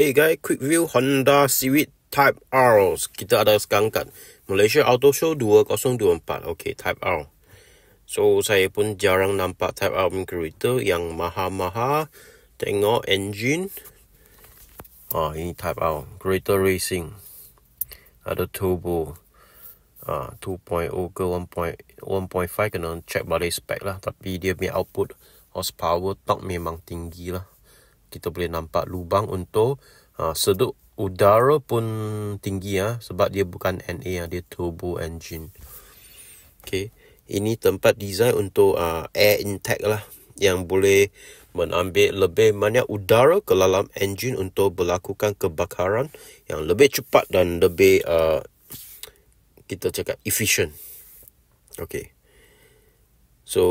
Hey guys, quick view Honda Civic Type R. Kita ada sekarang kat Malaysia Auto Show 2024. Okay, Type R. So, saya pun jarang nampak Type R punya kereta yang mahal-mahal. Tengok engine. Ini Type R. Kereta racing. Ada turbo. 2.0 ke 1.5 kena check balik spek lah. Tapi dia punya output horsepower torque memang tinggi lah. Kita boleh nampak lubang untuk sedut udara pun tinggi sebab dia bukan NA, dia turbo engine. Okay. Ini tempat design untuk air intake lah, yang boleh mengambil lebih banyak udara ke dalam engine untuk melakukan kebakaran yang lebih cepat dan lebih kita cakap efficient. Okay. So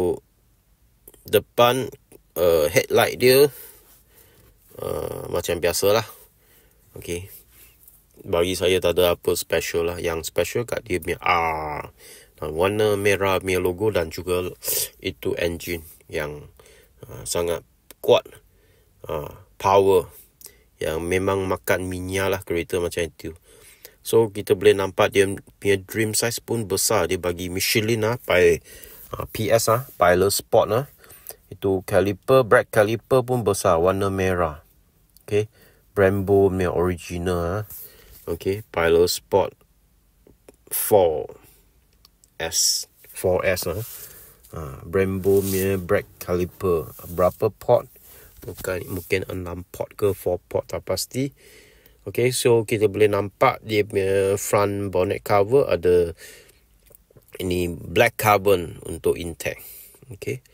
depan headlight dia macam biasalah. Okay. Bagi saya tak ada apa special lah. Yang special kat dia punya R. Dan warna merah punya logo dan juga itu engine yang sangat kuat. Power. Yang memang makan minyak lah kereta macam itu. So kita boleh nampak dia punya dream size pun besar. Dia bagi Michelin PS Pilot Sport Itu caliper, brake caliper pun besar, warna merah. Okay, Brembo punya original. Okay, Pilot Sport 4S. Brembo punya brake caliper. Berapa port? Mungkin 6 port ke 4 port, tak pasti. Okay, so kita boleh nampak dia punya front bonnet cover ada ini black carbon untuk intake. Okay.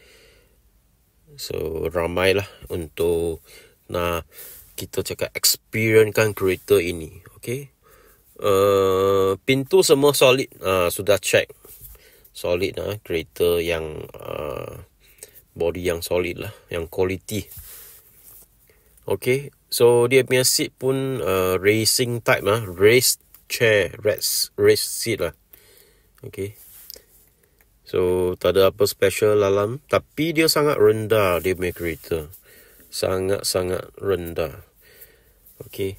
So ramailah untuk kita cakap experiencekan kereta ini. Okay. Pintu semua solid. Sudah check. Solid kereta yang body yang solid lah, yang quality. Okay. So dia punya seat pun racing type race chair, race seat lah. Okay. So tak ada apa special dalam, tapi dia sangat rendah dia punya kereta. Sangat-sangat rendah. Okay.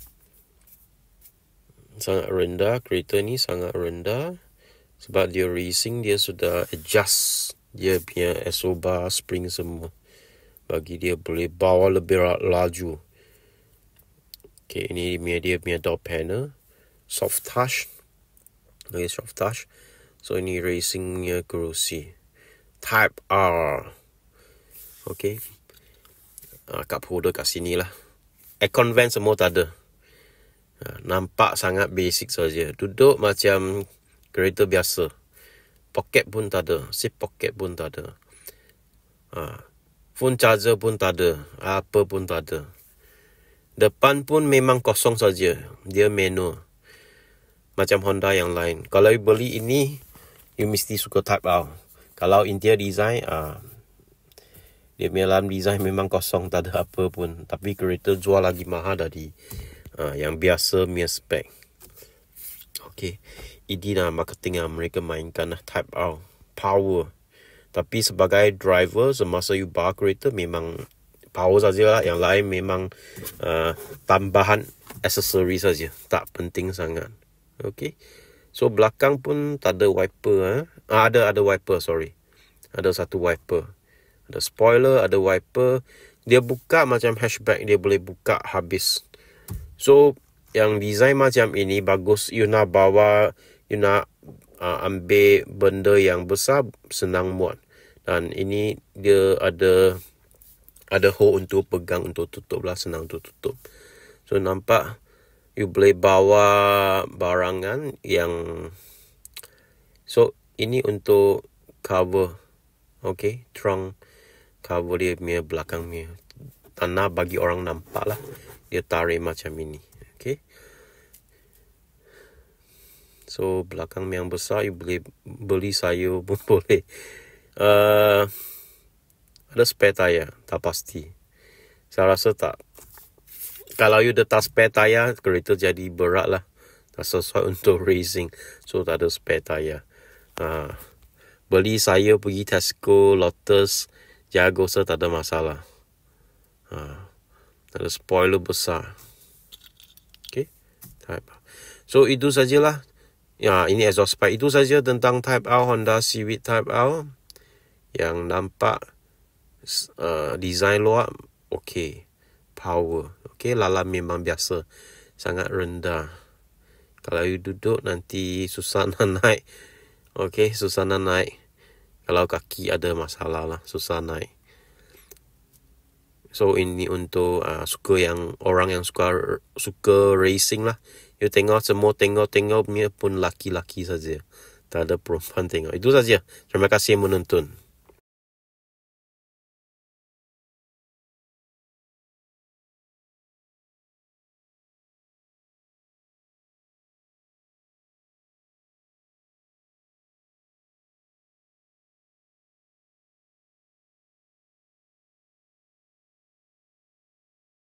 Sangat rendah, kereta ni sangat rendah. Sebab dia racing, dia sudah adjust dia punya SO bar, spring semua. Bagi dia boleh bawa lebih laju. Okay, ini dia punya door panel. Soft touch. Okay, soft touch. So ini racingnya kerusi. Type R. Okay. Kat holder kat sini lah. Aircon vent semua tak ada. Nampak sangat basic saja. Duduk macam kereta biasa. Pocket pun tak ada. Seat pocket pun tak ada. Phone charger pun tak ada. Apa pun tak ada. Depan pun memang kosong saja. Dia manual. Macam Honda yang lain. Kalau you beli ini, you mesti suka Type R. Kalau interior design, dia punya dalam design memang kosong, tak ada apa pun. Tapi kereta jual lagi mahal dari yang biasa punya spek. Okay. Ini marketing yang mereka mainkan Type R. Power. Tapi sebagai driver, semasa you bawa kereta, memang power sajalah. Yang lain memang tambahan aksesori saja. Tak penting sangat. Okay. So belakang pun tak ada wiper. Ada wiper, sorry. Ada satu wiper. Ada spoiler, ada wiper. Dia buka macam hatchback, dia boleh buka habis. So yang design macam ini bagus. You nak bawa, you nak ambil benda yang besar, senang muat. Dan ini dia ada hole untuk pegang, untuk tutup lah, senang untuk tutup. So nampak you boleh bawa barangan yang, so ini untuk cover. Okay, trunk cover dia punya belakang punya. Tanah bagi orang nampak lah. Dia tarik macam ini. Okay. So belakang yang besar you boleh beli sayur pun boleh. Ada spare tayar, tak pasti. Saya rasa tak. Kalau you letak spare tayar, kereta jadi berat lah. Tak sesuai untuk racing. So tak ada spare tayar. Beli saya pergi Tesco, Lotus, Jago, tak ada masalah. Ada spoiler besar. Type R. So itu sajalah. Ya, ini exhaust pipe. Itu saja tentang Type R, Honda Civic Type R. Yang nampak design luar okey. Power. Okey, lala memang biasa. Sangat rendah. Kalau you duduk nanti susah nak naik. Okey, susah nak naik. Kalau kaki ada masalah lah, susah naik. So ini untuk orang yang suka racing lah. You tengok semua tengok punya pun laki-laki saja. Tak ada perempuan tengok. Itu saja. Terima kasih menonton.